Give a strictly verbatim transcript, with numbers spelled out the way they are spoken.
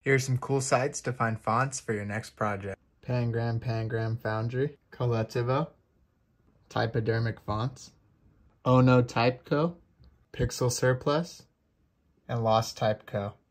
Here are some cool sites to find fonts for your next project. Pangram Pangram Foundry, Collectivo, Typodermic Fonts, Ono Type Co., Pixel Surplus, and Lost Type Co.